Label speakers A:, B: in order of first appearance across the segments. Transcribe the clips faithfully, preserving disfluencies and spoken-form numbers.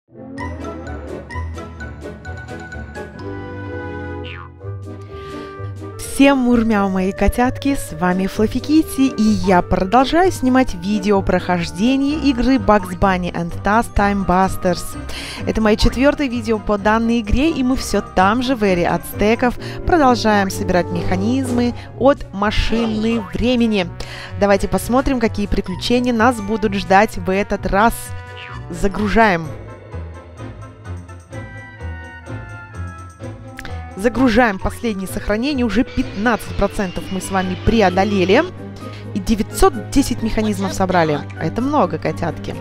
A: Всем мурмяу, мои котятки, с вами Fluffy Kitty, и я продолжаю снимать видео прохождения игры Bugs Bunny and Toast Time Busters. Это мое четвертое видео по данной игре, и мы все там же, в эре ацтеков, продолжаем собирать механизмы от машины времени. Давайте посмотрим, какие приключения нас будут ждать в этот раз. Загружаем. Загружаем последнее сохранение. Уже пятнадцать процентов мы с вами преодолели. И девятьсот десять механизмов собрали. Это много, котятки.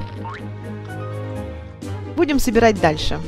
A: Будем собирать дальше.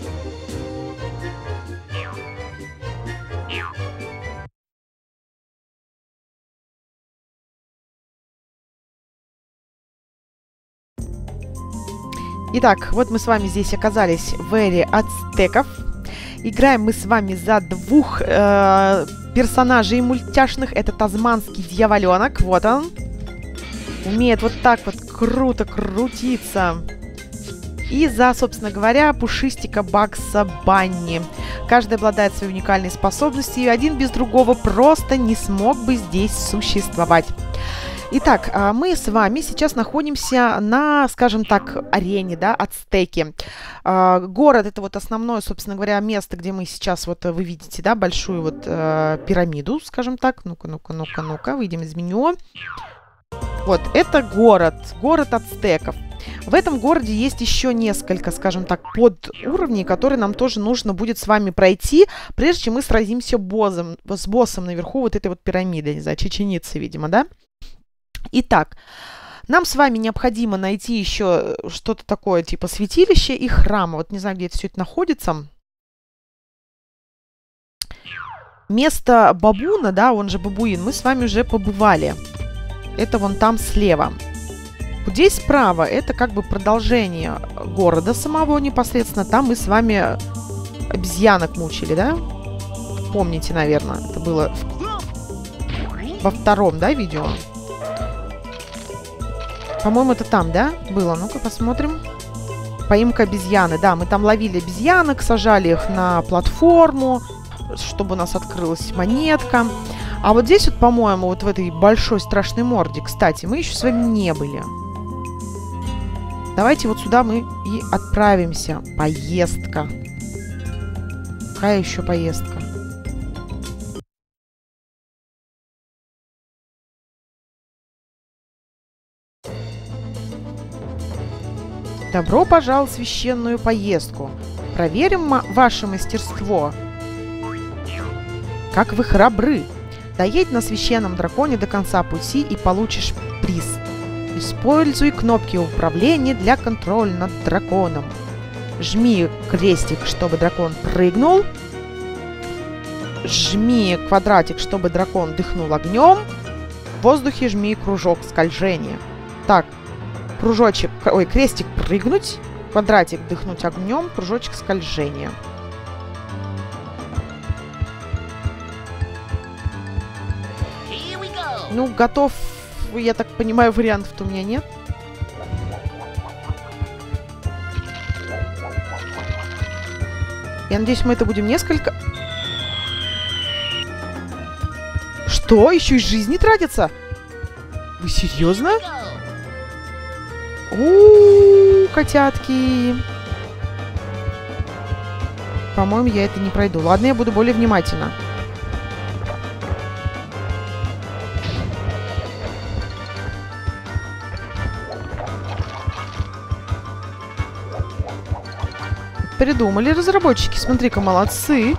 A: Итак, вот мы с вами здесь оказались в эре ацтеков. Играем мы с вами за двух э, персонажей мультяшных. Это тазманский дьяволенок. Вот он. Умеет вот так вот круто крутиться. И за, собственно говоря, пушистика Багса Банни. Каждый обладает своей уникальной способностью, и один без другого просто не смог бы здесь существовать. Итак, мы с вами сейчас находимся на, скажем так, арене, да, ацтеки. Город — это вот основное, собственно говоря, место, где мы сейчас, вот вы видите, да, большую вот э, пирамиду, скажем так. Ну-ка, ну-ка, ну-ка, ну-ка, выйдем из меню. Вот, это город, город ацтеков. В этом городе есть еще несколько, скажем так, подуровней, которые нам тоже нужно будет с вами пройти, прежде чем мы сразимся боссом, с боссом наверху вот этой вот пирамиды, не знаю, чеченицы, видимо, да? Итак, нам с вами необходимо найти еще что-то такое, типа святилища и храма. Вот не знаю, где это все это находится. Место бабуна, да, он же бабуин, мы с вами уже побывали. Это вон там слева. Вот здесь справа это как бы продолжение города самого непосредственно. Там мы с вами обезьянок мучили, да? Помните, наверное, это было во втором, да, видео? По-моему, это там, да, было? Ну-ка, посмотрим. Поимка обезьяны. Да, мы там ловили обезьянок, сажали их на платформу, чтобы у нас открылась монетка. А вот здесь вот, по-моему, вот в этой большой страшной морде, кстати, мы еще с вами не были. Давайте вот сюда мы и отправимся. Поездка. Какая еще поездка? Добро пожаловать в священную поездку. Проверим ваше мастерство. Как вы храбры. Доедь на священном драконе до конца пути и получишь приз. Используй кнопки управления для контроля над драконом. Жми крестик, чтобы дракон прыгнул. Жми квадратик, чтобы дракон дыхнул огнем. В воздухе жми кружок скольжения. Так. Кружочек, ой, крестик прыгнуть, квадратик дыхнуть огнем, кружочек скольжения. Ну, готов, я так понимаю, вариантов-то у меня нет. Я надеюсь, мы это будем несколько... Что? Еще и жизни тратится? Вы серьезно? У-у-у, котятки. По-моему, я это не пройду. Ладно, я буду более внимательна. Придумали разработчики. Смотри-ка, молодцы.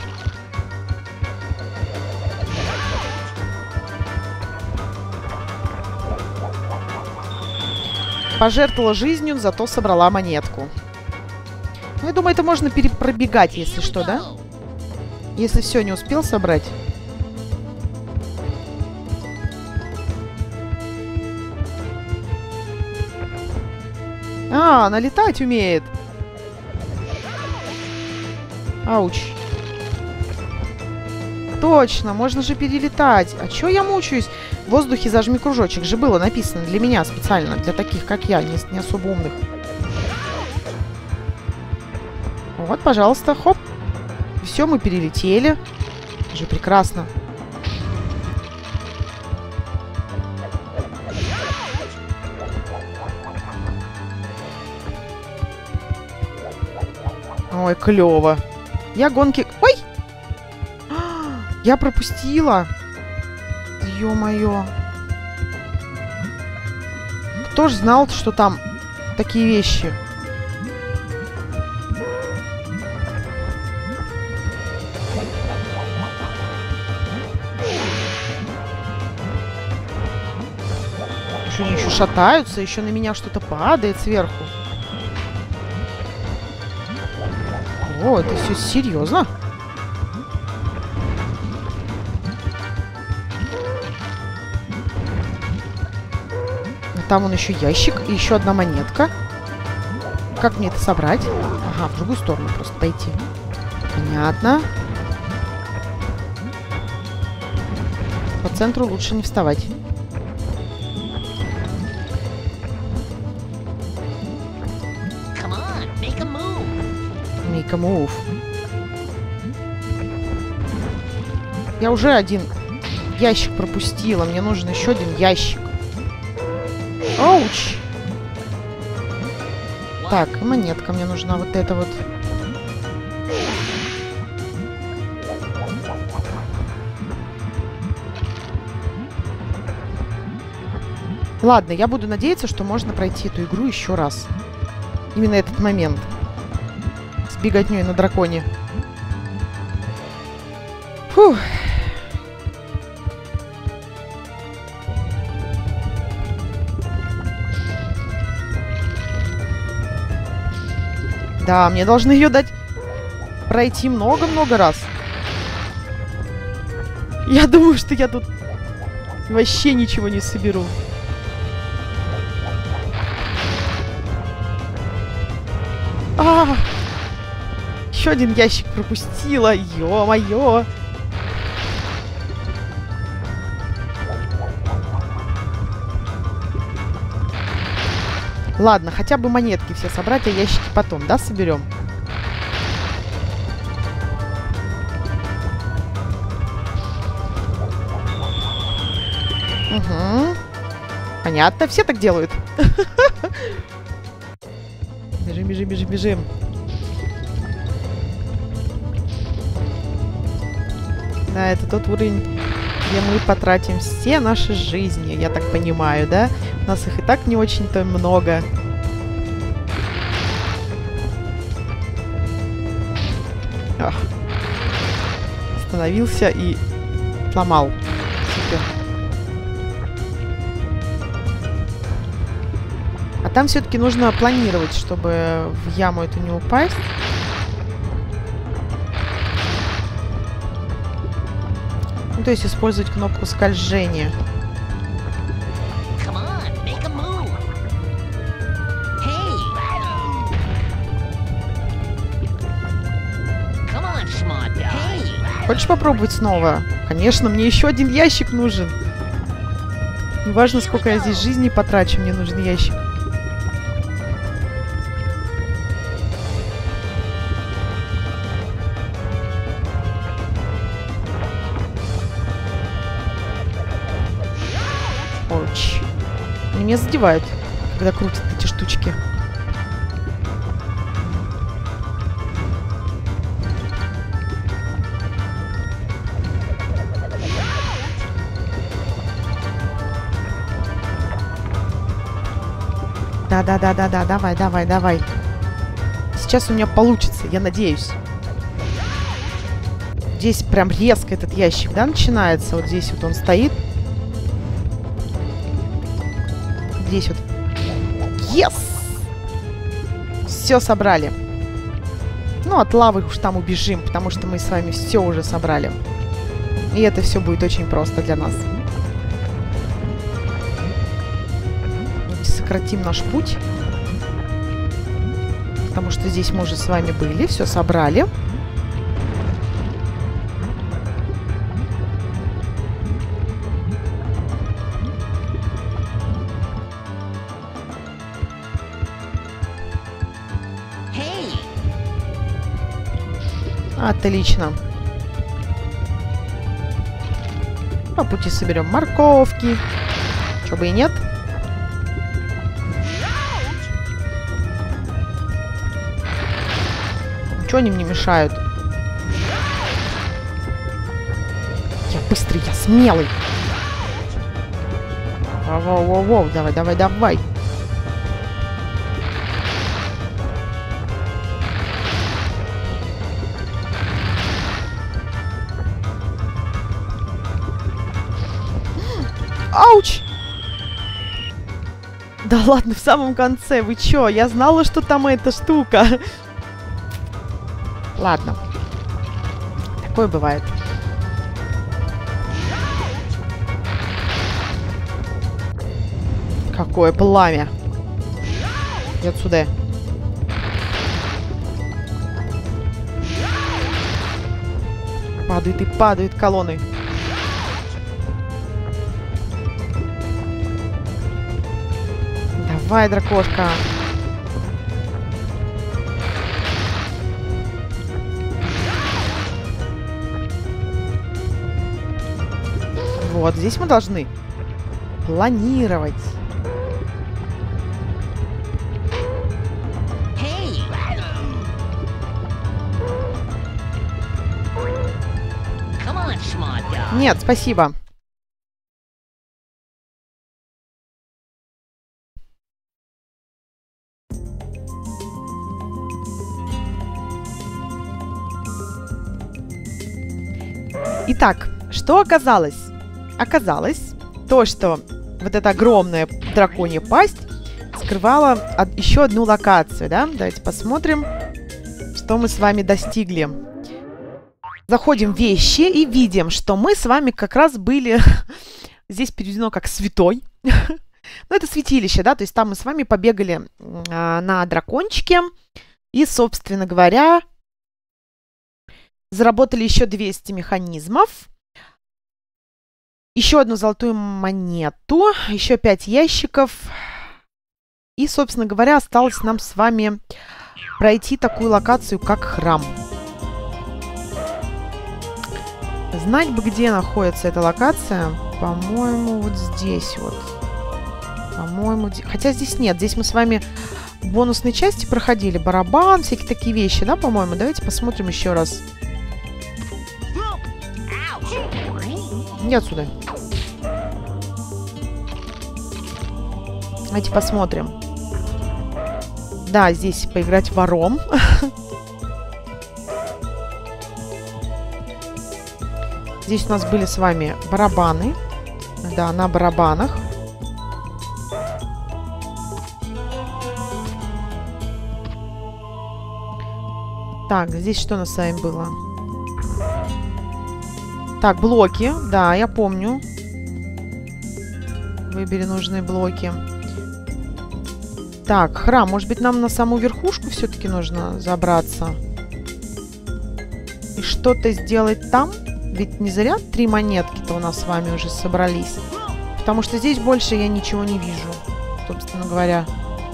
A: Пожертвовала жизнью, зато собрала монетку. Ну, я думаю, это можно перепробегать, если что, да? Если все не успел собрать. А, она летать умеет. Ауч. Точно, можно же перелетать. А чё я мучаюсь? В воздухе зажми кружочек же было написано для меня специально, для таких, как я, не, не особо умных. Вот, пожалуйста, хоп. Все, мы перелетели. Уже прекрасно. Ой, клево. Я гонки... Ой! Я пропустила. Ё-моё. Кто ж знал, что там такие вещи? Еще они еще шатаются, еще на меня что-то падает сверху. О, это все серьезно. Там он еще ящик и еще одна монетка. Как мне это собрать? Ага, в другую сторону просто пойти. Понятно. По центру лучше не вставать. Make a move. Я уже один ящик пропустила. Мне нужен еще один ящик. Оуч! Так, монетка мне нужна. Вот эта вот. Ладно, я буду надеяться, что можно пройти эту игру еще раз. Именно этот момент. С беготней на драконе. Фух. Да, мне должны ее дать пройти много-много раз. Я думаю, что я тут вообще ничего не соберу. А, еще один ящик пропустила. Ё-моё. Ладно, хотя бы монетки все собрать, а ящики потом, да, соберем? Угу. Понятно, все так делают. Бежим, бежим, бежим, бежим. Да, это тот уровень, где мы потратим все наши жизни, я так понимаю, да? У нас их и так не очень-то много. Ах. Остановился и сломал. Супер. А там все-таки нужно планировать, чтобы в яму эту не упасть. Ну, то есть использовать кнопку скольжения. Хочешь попробовать снова? Конечно, мне еще один ящик нужен. Неважно, сколько я здесь жизни потрачу, мне нужен ящик. Оч. Они меня задевают, когда крутят эти штучки. Да-да-да-да-да, давай, давай, давай. Сейчас у меня получится, я надеюсь. Здесь прям резко этот ящик, да, начинается. Вот здесь вот он стоит. Здесь вот. Yes! Все собрали. Ну, от лавы уж там убежим, потому что мы с вами все уже собрали. И это все будет очень просто для нас. Сократим наш путь. Потому что здесь мы уже с вами были, все собрали. Отлично. По пути соберем морковки. Чтобы и нет. Ничего они мне мешают. Я быстрый, я смелый. Воу-воу-воу, давай, давай, давай. Ауч! Да ладно, в самом конце, вы чё? Я знала, что там эта штука. Ладно. Такое бывает. Какое пламя. Иди отсюда. Падают и падают колонны. Давай, дракошка. Вот, здесь мы должны планировать. Нет, спасибо. Итак, что оказалось? Оказалось то, что вот эта огромная драконья пасть скрывала от, еще одну локацию, да? Давайте посмотрим, что мы с вами достигли. Заходим в вещи и видим, что мы с вами как раз были... Здесь переведено как святой. Ну, это святилище, да? То есть там мы с вами побегали а, на дракончике. И, собственно говоря... Заработали еще двести механизмов. Еще одну золотую монету. Еще пять ящиков. И, собственно говоря, осталось нам с вами пройти такую локацию, как храм. Знать бы, где находится эта локация. По-моему, вот здесь вот. По-моему, хотя здесь нет. Здесь мы с вами в бонусной части проходили. Барабан, всякие такие вещи, да, по-моему? Давайте посмотрим еще раз. Иди отсюда. Давайте посмотрим. Да, здесь поиграть вором. Здесь у нас были с вами барабаны. Да, на барабанах. Так, здесь что у нас с вами было? Так, блоки. Да, я помню. Выбери нужные блоки. Так, храм. Может быть, нам на саму верхушку все-таки нужно забраться? И что-то сделать там? Ведь не зря три монетки-то у нас с вами уже собрались. Потому что здесь больше я ничего не вижу. Собственно говоря.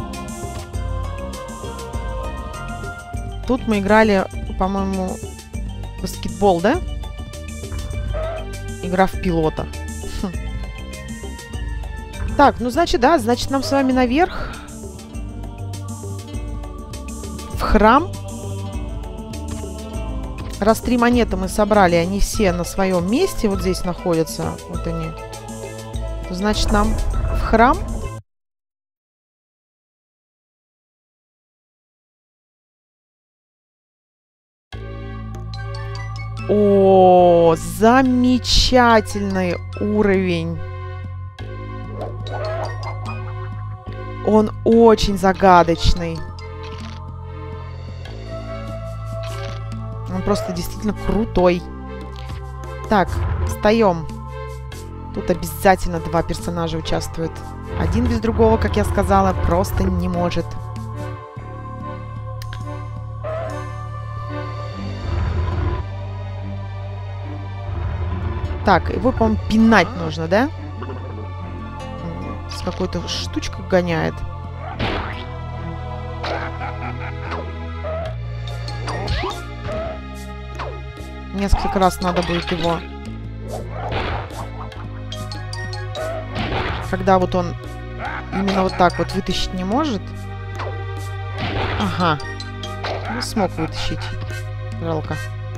A: Тут мы играли, по-моему, в баскетбол, да? Игра в пилота. Хм. Так, ну, значит, да, значит, нам с вами наверх. В храм. Раз три монеты мы собрали, они все на своем месте, вот здесь находятся, вот они, то, значит, нам в храм. О, замечательный уровень. Он очень загадочный. Он просто действительно крутой. Так, встаем. Тут обязательно два персонажа участвуют. Один без другого, как я сказала, просто не может. Так, его, по-моему, пинать нужно, да? С какой-то штучкой гоняет. Несколько раз надо будет его... Когда вот он именно вот так вот вытащить не может. Ага. Не смог вытащить. Жалко.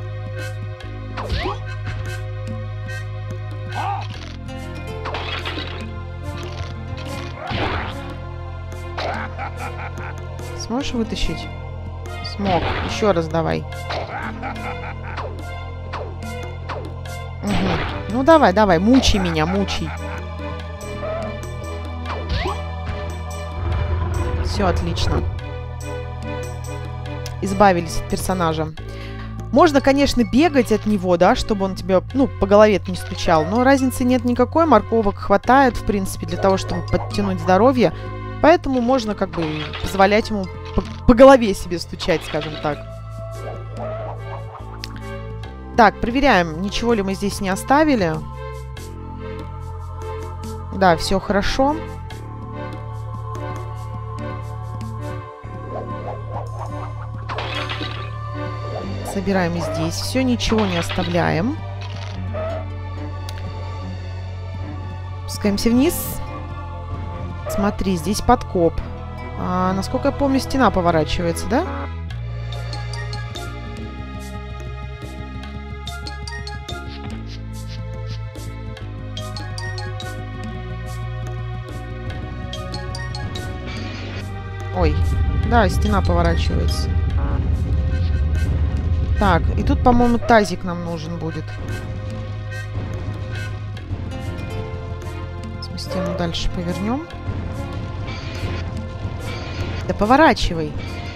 A: Сможешь вытащить? Смог. Еще раз давай. Угу. Ну давай, давай. Мучай меня, мучай. Все отлично. Избавились от персонажа. Можно, конечно, бегать от него, да, чтобы он тебя, ну, по голове не стучал. Но разницы нет никакой. Морковок хватает, в принципе, для того, чтобы подтянуть здоровье. Поэтому можно, как бы, позволять ему по, по голове себе стучать, скажем так. Так, проверяем, ничего ли мы здесь не оставили. Да, все хорошо. Собираем и здесь все, ничего не оставляем. Спускаемся вниз. Смотри, здесь подкоп. А, насколько я помню, стена поворачивается, да? Ой, да, стена поворачивается. Так, и тут, по-моему, тазик нам нужен будет. Мы стену дальше повернем. Да поворачивай.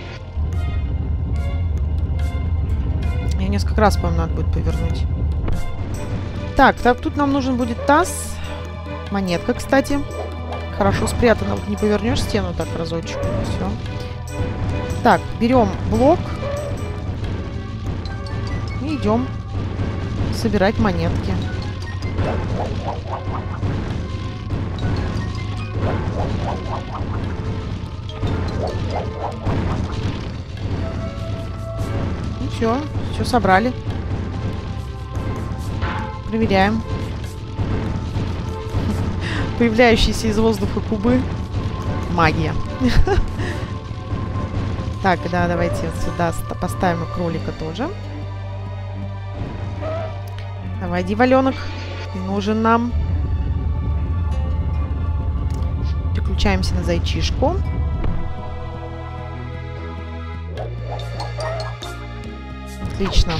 A: Я несколько раз, по-моему, надо будет повернуть. Так, так, тут нам нужен будет таз. Монетка, кстати. Хорошо спрятана. Вот не повернешь стену так разочек. Все. Так, берем блок. И идем собирать монетки. И все, все собрали. Проверяем. Появляющиеся из воздуха кубы. Магия. Так, да, давайте сюда поставим и кролика тоже. Давай, дьяволенок. Ты нужен нам. Переключаемся на зайчишку. Отлично.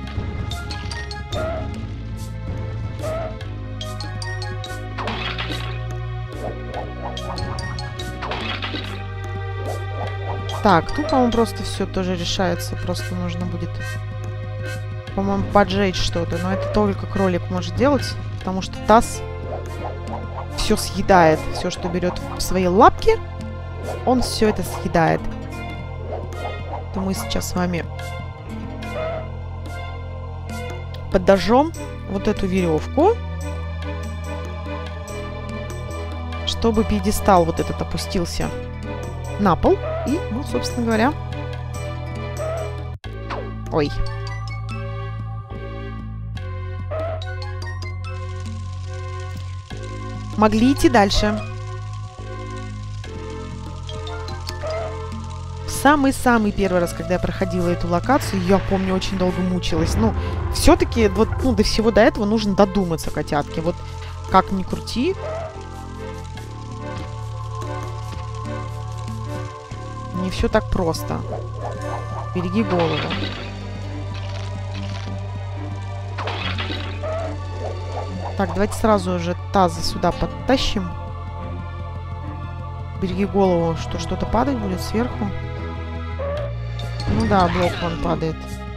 A: Так, тут, по-моему, просто все тоже решается. Просто нужно будет, по-моему, поджечь что-то. Но это только кролик может делать, потому что таз все съедает. Все, что берет в свои лапки, он все это съедает. То мы сейчас с вами подожжем вот эту веревку, чтобы пьедестал вот этот опустился на пол. И, ну, собственно говоря... Ой. Могли идти дальше. Самый-самый первый раз, когда я проходила эту локацию, я помню, очень долго мучилась. Ну, все-таки, вот, ну, до всего до этого нужно додуматься, котятки. Вот, как ни крути... Не все так просто. Береги голову. Так, давайте сразу же тазы сюда подтащим. Береги голову, что что-то падать будет сверху. Ну да, блок вон падает.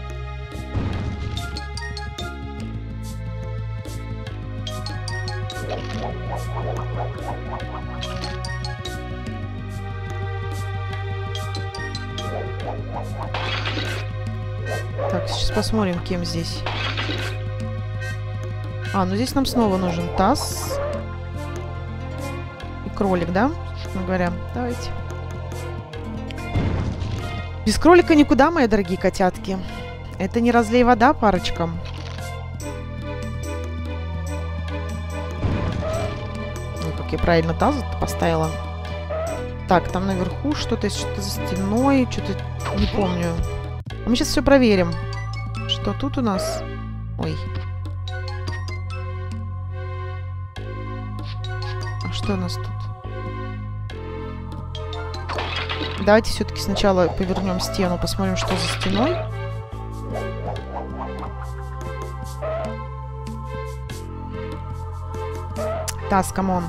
A: Так, сейчас посмотрим, кем здесь. А, ну здесь нам снова нужен таз. И кролик, да? Собственно говоря. Давайте. Без кролика никуда, мои дорогие котятки. Это не разлей вода парочкам. я правильно тазу поставила? Так, там наверху что-то, что-то за стеной, что-то не помню. А мы сейчас все проверим. Что тут у нас? Ой. А что у нас тут? Давайте все-таки сначала повернем стену, посмотрим, что за стеной. Таз, камон.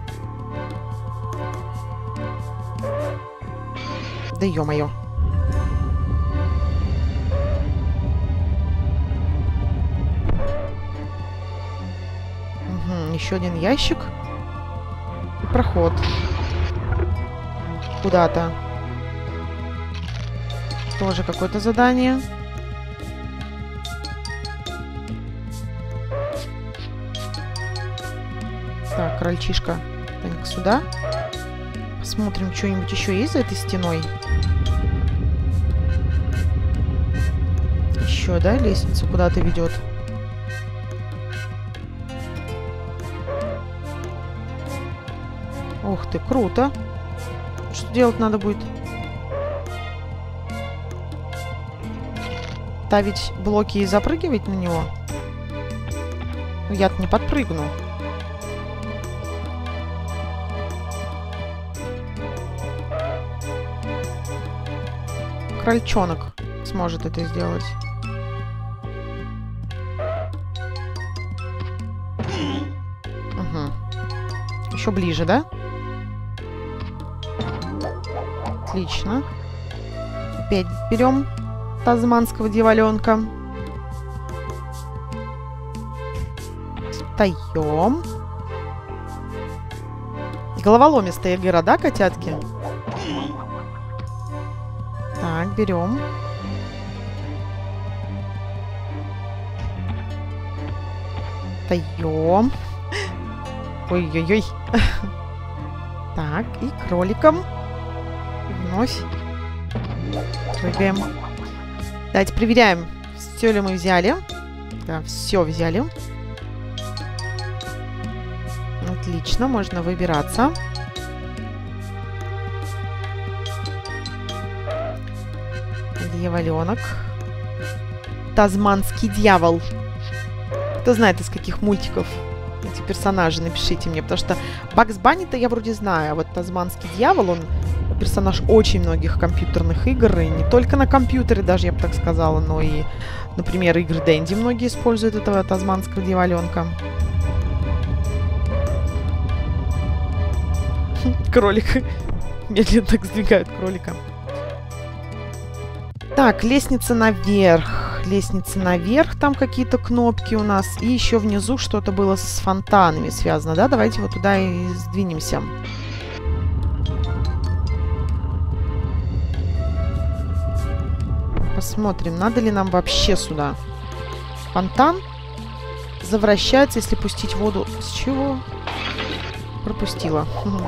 A: Да ё-моё. Угу, еще один ящик. И проход. Куда-то. Тоже какое-то задание. Так, крольчишка. Танька сюда. Посмотрим, что-нибудь еще есть за этой стеной. Еще, да, лестница куда-то ведет. Ух ты, круто. Что делать надо будет? Ставить блоки и запрыгивать на него? Ну, я-то не подпрыгну. Крольчонок сможет это сделать. Угу. Еще ближе, да? Отлично. Опять берем тазманского дьяволенка. Встаем. Головоломистая игра, да, котятки? Так, берем. Встаем. Ой-ой-ой. Так, и кроликом. Вновь. Прыгаем. Давайте проверяем, все ли мы взяли. Да, все взяли. Отлично, можно выбираться. Дьяволенок. Тазманский дьявол. Кто знает, из каких мультиков эти персонажи, напишите мне. Потому что Бакс Банни-то я вроде знаю, а вот Тазманский дьявол, он персонаж очень многих компьютерных игр, и не только на компьютере, даже я бы так сказала, но и, например, игры Дэнди многие используют этого тазманского дьяволенка. Кролик. Медленно так сдвигают кролика. Так, лестница наверх. Лестница наверх, там какие-то кнопки у нас. И еще внизу что-то было с фонтанами связано, да? Давайте вот туда и сдвинемся. Посмотрим, надо ли нам вообще сюда. Фонтан завращается, если пустить воду. С чего? Пропустила. Угу.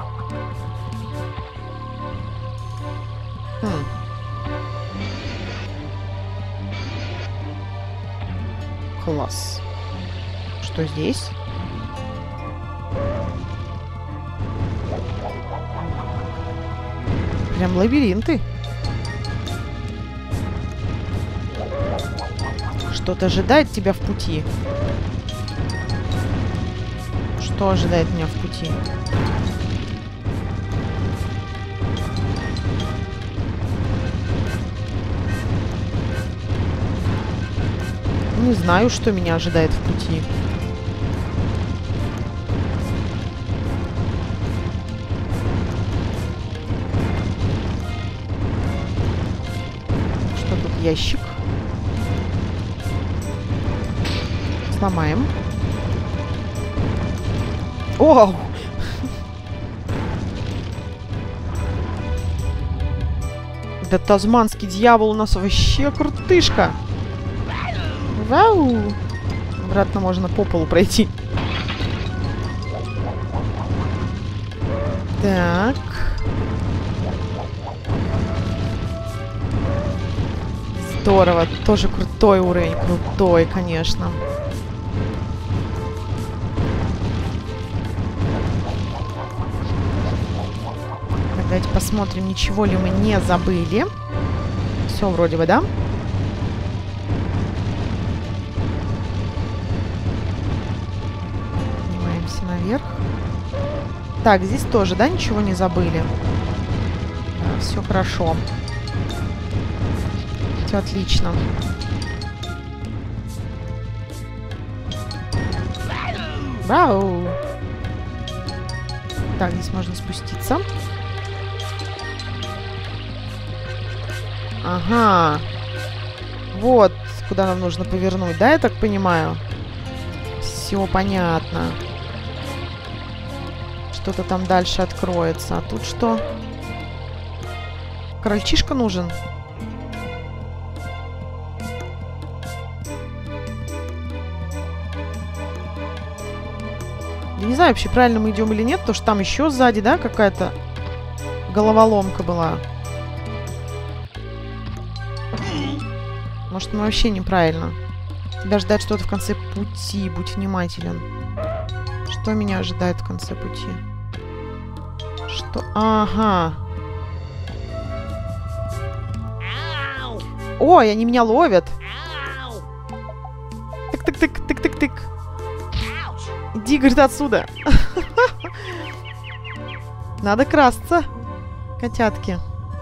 A: Хм. Класс. Что здесь? Прям лабиринты. Что-то ожидает тебя в пути. Что ожидает меня в пути? Не знаю, что меня ожидает в пути. Что тут? Ящик. Сломаем. Оу! Да тазманский дьявол у нас вообще крутышка. Вау! Обратно можно по полу пройти. Так. Здорово. Тоже крутой уровень. Крутой, конечно. Давайте посмотрим, ничего ли мы не забыли. Все вроде бы, да? Поднимаемся наверх. Так, здесь тоже, да, ничего не забыли? Да, все хорошо. Все отлично. Вау! Так, здесь можно спуститься. Ага. Вот, куда нам нужно повернуть, да, я так понимаю? Все понятно. Что-то там дальше откроется. А тут что? Крольчишка нужен. Я не знаю, вообще правильно мы идем или нет, потому что там еще сзади, да, какая-то головоломка была. Может, мы вообще неправильно. Тебя ждать что-то в конце пути. Будь внимателен. Что меня ожидает в конце пути? Что? Ага. Ой, они меня ловят. Тык-тык-тык-тык-тык-тык. Иди, говорит, отсюда. Надо красться, котятки.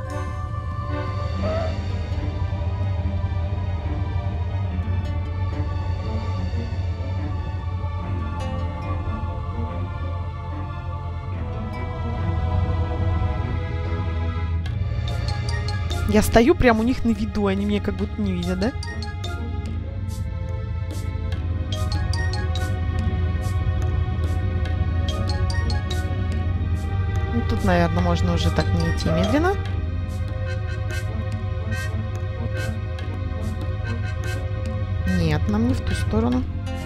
A: Я стою прямо у них на виду, они меня как будто не видят, да? Ну, тут, наверное, можно уже так не идти медленно. Нет, нам не в ту сторону.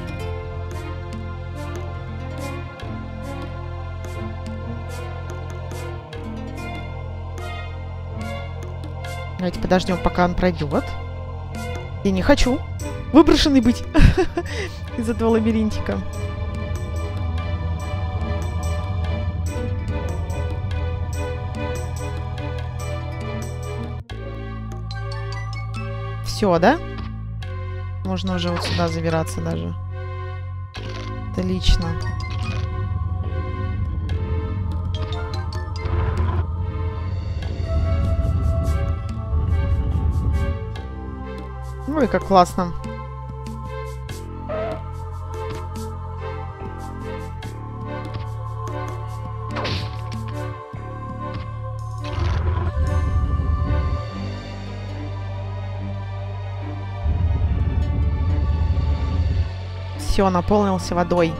A: Давайте подождем, пока он пройдет. Я не хочу выброшенный быть из этого лабиринтика. Все, да? Можно уже вот сюда забираться даже. Отлично. Ой, как классно. Все, наполнился водой.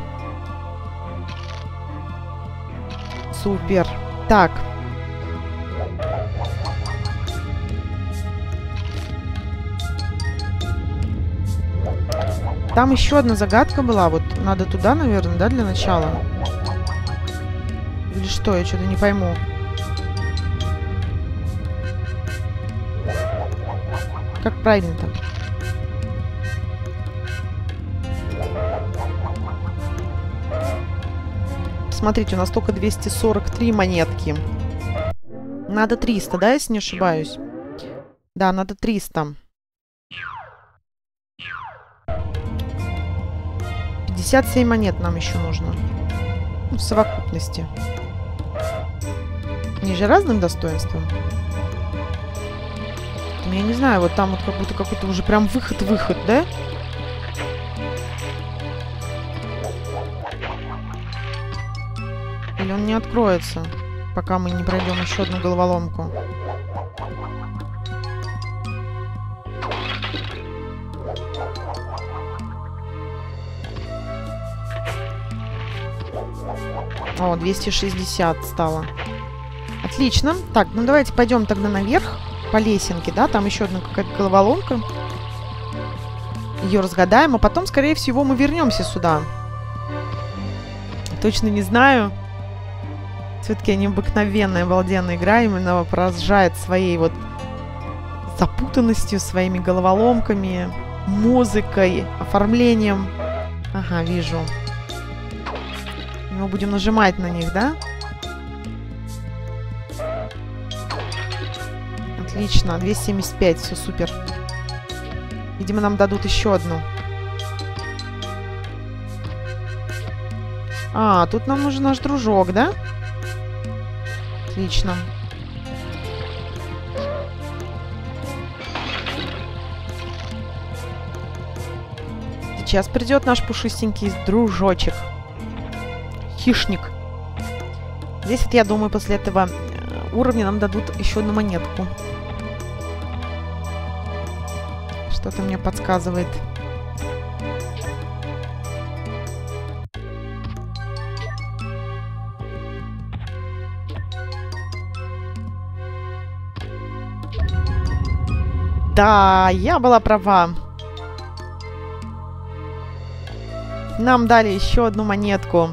A: Супер. Так. Там еще одна загадка была. Вот надо туда, наверное, да, для начала? Или что? Я что-то не пойму. Как правильно-то? Смотрите, у нас только двести сорок три монетки. Надо триста, да, если не ошибаюсь? Да, надо триста. пятьдесят семь монет нам еще нужно. Ну, в совокупности. Они же разным достоинством. Я не знаю, вот там вот как будто какой-то уже прям выход-выход, да? Или он не откроется, пока мы не пройдем еще одну головоломку. О, двести шестьдесят стало. Отлично. Так, ну давайте пойдем тогда наверх по лесенке, да? Там еще одна какая-то головоломка. Ее разгадаем, а потом, скорее всего, мы вернемся сюда. Точно не знаю. Все-таки необыкновенная, обалденная игра. Именно поражает своей вот запутанностью, своими головоломками, музыкой, оформлением. Ага, вижу. Мы будем нажимать на них, да? Отлично, двести семьдесят пять, все супер. Видимо, нам дадут еще одну. А, тут нам нужен наш дружок, да? Отлично. Сейчас придет наш пушистенький дружочек. Хищник. Здесь, вот, я думаю, после этого уровня нам дадут еще одну монетку. Что-то мне подсказывает. Да, я была права. Нам дали еще одну монетку.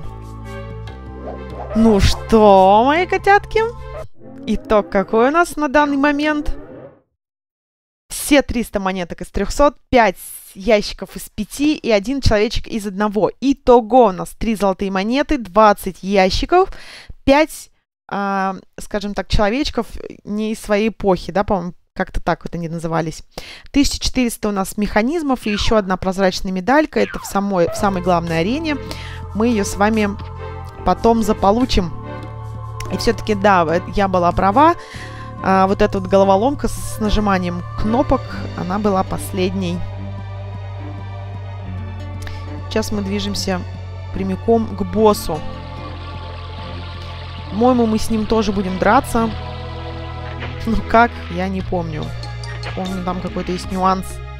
A: Ну что, мои котятки? Итог какой у нас на данный момент? Все триста монеток из трёхсот, пять ящиков из пяти и один человечек из одного. Итого у нас три золотые монеты, двадцать ящиков, пять, э, скажем так, человечков не из своей эпохи, да, по-моему, как-то так вот они назывались. тысяча четыреста у нас механизмов и еще одна прозрачная медалька. Это в самой, в самой главной арене. Мы ее с вами потом заполучим. И все-таки, да, я была права. А, вот эта вот головоломка с нажиманием кнопок, она была последней. Сейчас мы движемся прямиком к боссу. По-моему, мы с ним тоже будем драться. Ну как, я не помню. Помню, там какой-то есть нюанс.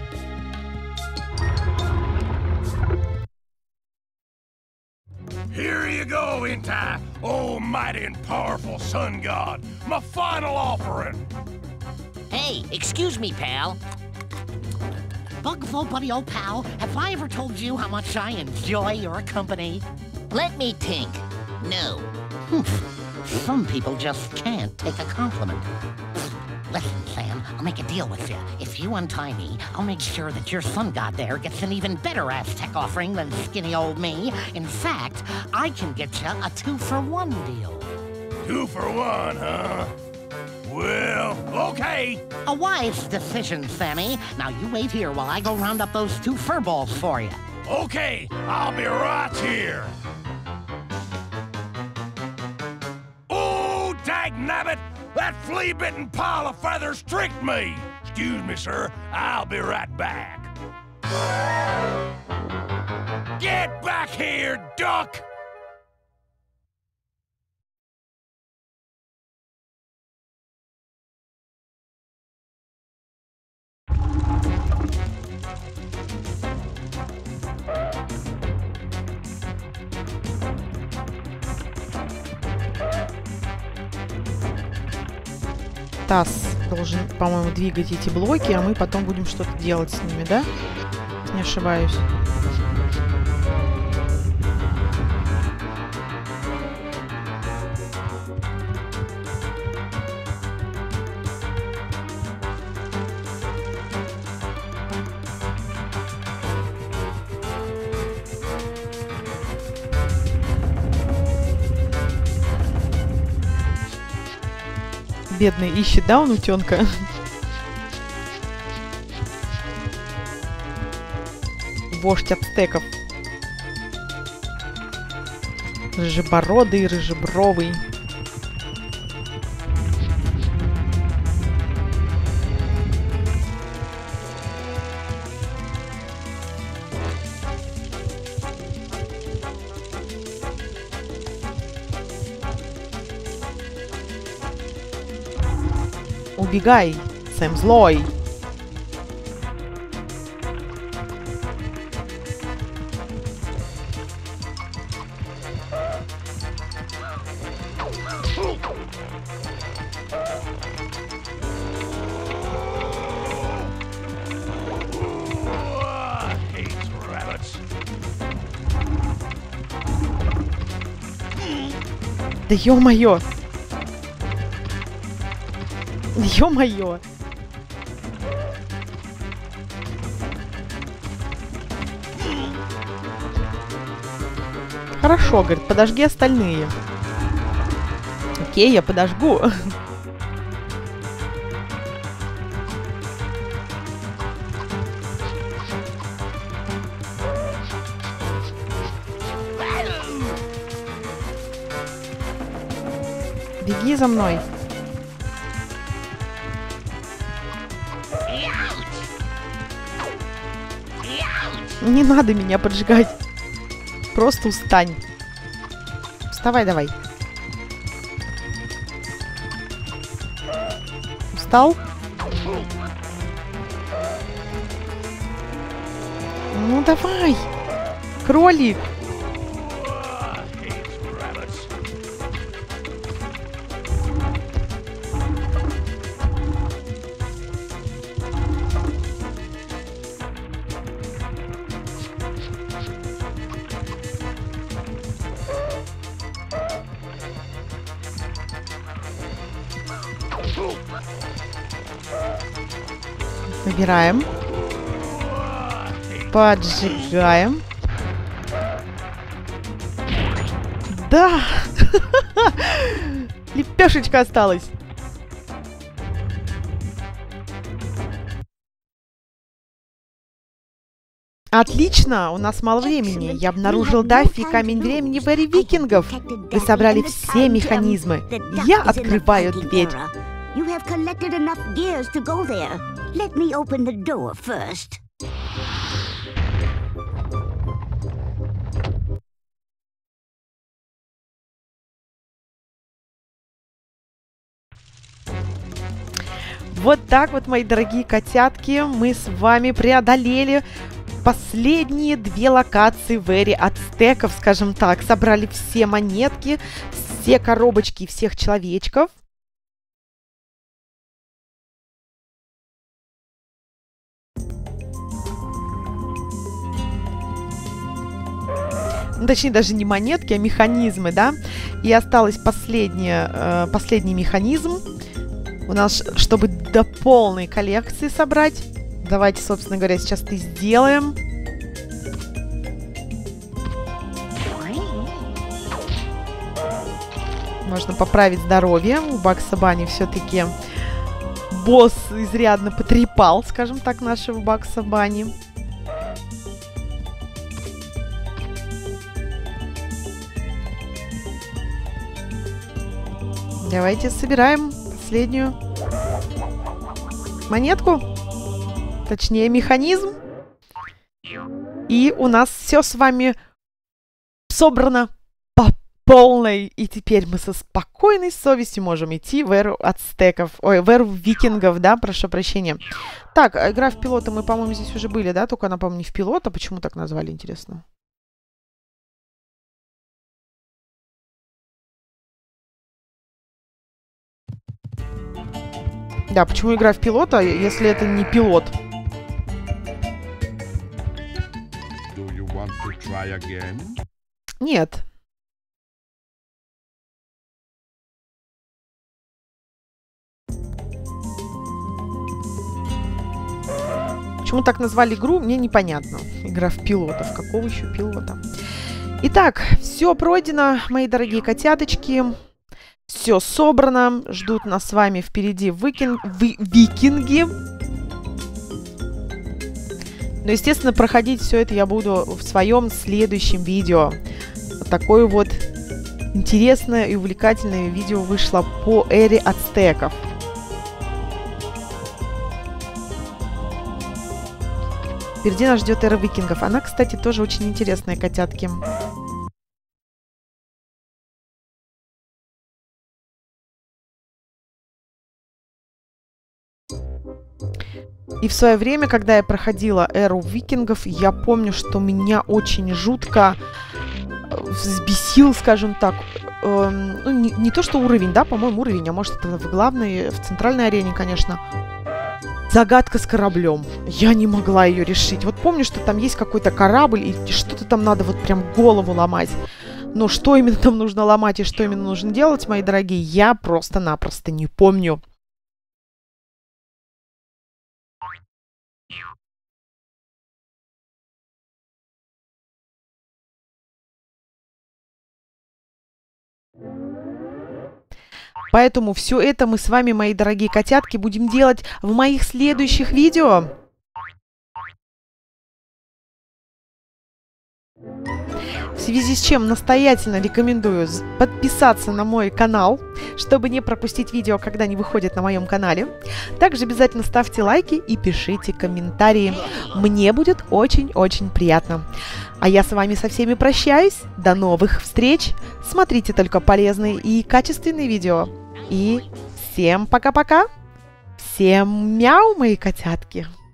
B: Here you go, Intai, oh mighty and powerful sun god, my final offering.
C: Hey, excuse me, pal. Bugful buddy old pal, have I ever told you how much I enjoy your company? Let me think. No. Some people just can't take a compliment. Listen, Sam, I'll make a deal with you. If you untie me, I'll make sure that your sun god there gets an even better Aztec offering than skinny old me. In fact, I can get you a two-for-one deal.
B: Two for one, huh? Well, okay.
C: A wise decision, Sammy. Now you wait here while I go round up those two furballs for you.
B: Okay, I'll be right here. Oh, dagnabbit! That flea-bitten pile of feathers tricked me! Excuse me, sir. I'll be right back. Get back here, duck!
A: Таз должен, по-моему, двигать эти блоки, а мы потом будем что-то делать с ними, да? Не ошибаюсь. Бедный ищет, да, он утенка? Вождь ацтеков. Рыжебородый, рыжебровый. Убегай, Сэм злой. Да ё-моё! Ё-моё! Хорошо, говорит, подожги остальные. Окей, я подожгу. Беги за мной. Не надо меня поджигать. Просто устань. Вставай давай. Устал? Ну давай. Кролик. Выбираем. Поджигаем. Да! Лепешечка осталась. Отлично! У нас мало времени. Я обнаружил Даффи и камень времени в эре викингов. Вы собрали все механизмы. Я открываю дверь. Вот так вот, мои дорогие котятки, мы с вами преодолели последние две локации в эре ацтеков, скажем так. Собрали все монетки, все коробочки и всех человечков. Ну, точнее, даже не монетки, а механизмы, да? И осталось последнее, э, последний механизм у нас, чтобы до полной коллекции собрать. Давайте, собственно говоря, сейчас это сделаем. Можно поправить здоровье. У Бакса Банни все-таки босс изрядно потрепал, скажем так, нашего Бакса Банни. Давайте собираем последнюю монетку. Точнее, механизм. И у нас все с вами собрано по полной. И теперь мы со спокойной совестью можем идти в эру ацтеков. Ой, в эру викингов, да, прошу прощения. Так, игра в пилота, мы, по-моему, здесь уже были, да? Только она, по-моему, не в пилота. Почему так назвали, интересно? Да, почему игра в пилота, если это не пилот? Нет. Почему так назвали игру, мне непонятно. Игра в пилота. В какого еще пилота? Итак, все пройдено, мои дорогие котяточки. Все собрано. Ждут нас с вами впереди викинг... ви... викинги. Но, естественно, проходить все это я буду в своем следующем видео. Вот такое вот интересное и увлекательное видео вышло по эре ацтеков. Впереди нас ждет эра викингов. Она, кстати, тоже очень интересная, котятки. И в свое время, когда я проходила эру викингов, я помню, что меня очень жутко взбесил, скажем так, э, ну, не, не то что уровень, да, по-моему, уровень, а может это в главной, в центральной арене, конечно, загадка с кораблем. Я не могла ее решить. Вот помню, что там есть какой-то корабль, и что-то там надо вот прям голову ломать. Но что именно там нужно ломать и что именно нужно делать, мои дорогие, я просто-напросто не помню. Поэтому все это мы с вами, мои дорогие котятки, будем делать в моих следующих видео. В связи с чем настоятельно рекомендую подписаться на мой канал, чтобы не пропустить видео, когда они выходят на моем канале. Также обязательно ставьте лайки и пишите комментарии. Мне будет очень-очень приятно. А я с вами со всеми прощаюсь. До новых встреч. Смотрите только полезные и качественные видео. И всем пока-пока. Всем мяу, мои котятки.